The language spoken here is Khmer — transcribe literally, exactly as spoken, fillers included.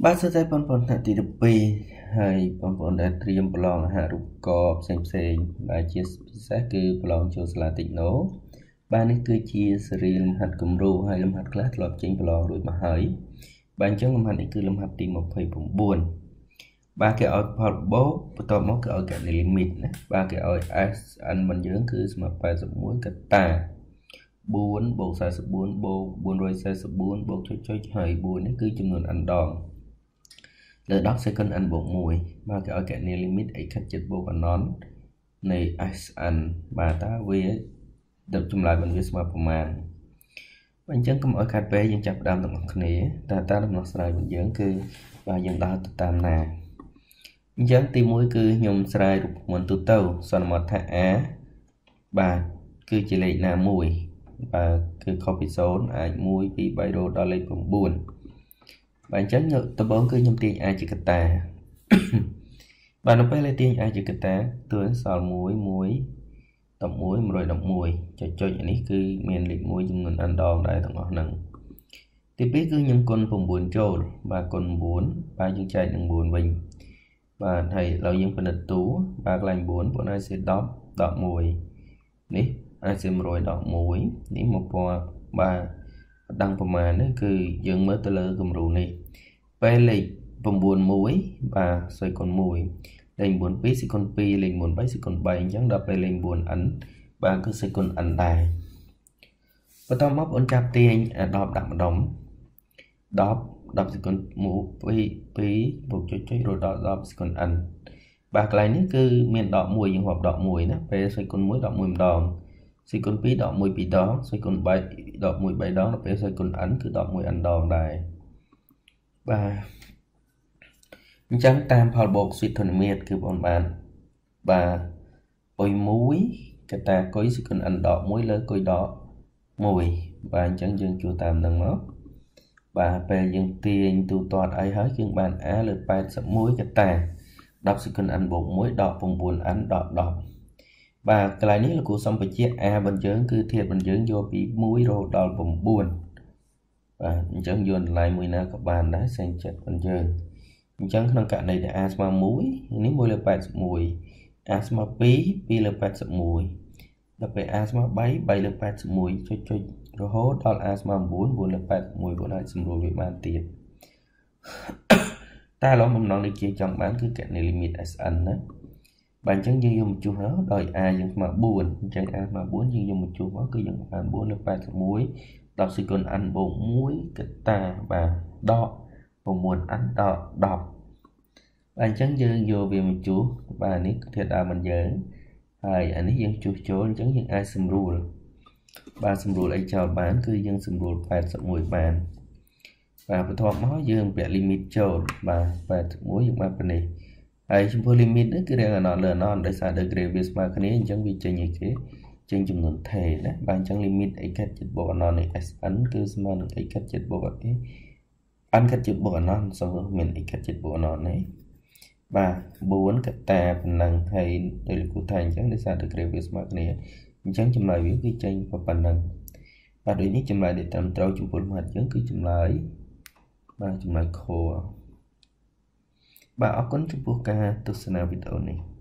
បាទសួស្តីបងប្អូនថ្នាក់ទីสิบสองហើយបងប្អូនដែលត្រៀមប្រឡងអាហារូបករណ៍ផ្សេងផ្សេងដែលជាពិសេសគឺប្រឡងចូលសាលាតិចណូបាទនេះគឺជាសេរីលំហាត់គំរូហើយលំហាត់ខ្លះធ្លាប់ចេញប្រឡងរួចមកហើយបាទអញ្ចឹងលំហាត់នេះគឺលំហាត់ទីยี่สิบเก้าបាទគេឲ្យផលបូកបន្ទាប់មកគេឲ្យកាត់ limit ណាបាទគេឲ្យ s n របស់យើងគឺស្មើแปดสิบเอ็ดកតាbốnបូកสี่สิบสี่បូកbốnร้อยสี่สิบสี่បូកចុចចុចហើយbốnនេះគឺចំនួន n ដងលើដក second n បូកមួយបាទគេឲ្យកាត់ limit x ខិតចិត្តបូក anon នៃ sn បាទតើវាដល់ចម្លើយរបស់វាស្មើប្រមាណបាទអញ្ចឹងកុំឲ្យខាត់ពេកយើងចាប់ផ្ដើមទាំងអស់គ្នាតើតើដំណោះស្រាយរបស់យើងគឺបាទយើងដើរទៅតាមណាអញ្ចឹងទីមួយគឺខ្ញុំស្រាយរូបមន្តទូទៅសន្មតថា a បាទគឺជាលេខណាមួយបាទគឺខុសពីศูนย์អាចone two threeរហូតដល់លេខnineបាទអញ្ចឹងដំបូងគឺខ្ញុំទាញ a ជាកតាបាទនៅពេលដែលទាញ a ជាកតាតួសល់one one eleven one elevenចុចចុចនេះគឺមានលេខoneចំនួន n ដងដែរទាំងអស់ហ្នឹងទីពីរគឺខ្ញុំគុណnineចូលបាទគុណnineបាទយើងចែកនឹងnineវិញបាទហើយឥឡូវយើងពិនិត្យទូបាទកន្លែងnineពួកនេះc'est tenដកoneនេះអាចc'est one hundredដកoneនេះone thousandបាទដឹងប្រមាណនេះគឺយើងមើលទៅលើគំរូនេះពេលលេខninety-oneបាទសេគុណoneលេខninety-twoសេគុណtwoលេខninety-threeសេគុណthreeអញ្ចឹងដល់ពេលលេខnine n បាទគឺសេគុណ n ដែរបន្តមកបងចាប់ទាញ10ដាក់ម្ដុំ10 10សេគុណ1 2 2បូកចុចចុចរហូតដល់10សេគុណ n បាទកន្លែងនេះគឺមានដកoneយើងរាប់ដកoneណាពេលសេគុណoneដកoneម្ដងសេគុណtwoដកoneពីរដងសេគុណthreeដកone threeដងដល់ពេលសេគុណ n គឺដកone n ដងដែរបាទអញ្ចឹងតាមផលបូកស្វីតធនមាត្រគឺបងបានបាទគុយ1កតាគុយសេគុណ n ដកoneលើគុយដកoneបាទអញ្ចឹងយើងជួតាមនឹងមកបាទពេលយើងទាញទូទាត់អីហើយយើងបាន a លើeighty-oneកតាtenសេគុណ n បូកoneដកnine n ដកtenបាទកន្លែងនេះលោកគ្រូសំបញ្ជាក់ a របស់យើងគឺធាតុរបស់យើងយកពីoneរហូតដល់nineបាទអញ្ចឹងយកតម្លៃមួយណាក៏បានដែរផ្សេងចិត្តរបស់យើងអញ្ចឹងក្នុងករណីដែល a ស្មើoneនេះoneលើeighty-one a ស្មើtwo twoលើeighty-oneដល់ពេល a ស្មើthree threeលើeighty-oneចុចចុចរហូតដល់ a ស្មើnine nineលើeighty-oneពួកអាចសម្រួលវាបានទៀតតែឡងបំណងនេះជាចង់បានគឺកណនី limit sn ណាបាទអញ្ចឹងយើងយកមកជួសដោយ a យើងស្មើfourអញ្ចឹង a ស្មើfourយើងយកមកជួសមកគឺយើងបានfourលើeighty-one10សេគុណ n បូកoneកតាបាទដកnine n ដកtenបាទអញ្ចឹងយើងយកវាមកជួសបាទនេះធាតុដើមរបស់យើងហើយអានេះយើងជួសចូលអញ្ចឹងយើងអាចសម្រួលបាទសម្រួលអីចោលបានគឺយើងសម្រួលeighty-oneបានបាទបន្ទាប់មកយើងពាក់ limit ចូលបាទeighty-oneយើងបានប៉ុណ្នេះហើយចំពោះ limit នេះគឺរៀង anon លើ anon ដោយសារ degree វាស្មើគ្នាអញ្ចឹងវាចេញអីគេចេញចំនួនថេណាបាទអញ្ចឹង limit x ខិតចិត្តបូក anon នៃ sn គឺស្មើនឹង x ខិតចិត្តបូក n ខិតចិត្តបូក anon សូមមាន x ខិតចិត្តបូក anon នេះបាទfourកតាប៉ុណ្ណឹងហើយដោយលោកគ្រូថាអញ្ចឹងដោយសារ degree វាស្មើគ្នាអញ្ចឹងចម្លើយវាគឺចេញប៉ុណ្ណឹងបាទដូចនេះចម្លើយដែលត្រឹមត្រូវចំពោះលំហាត់យើងគឺចម្លើយបាទចម្លើយខបាទអរគុណចំពោះការទស្សនាវីដេអូនេះ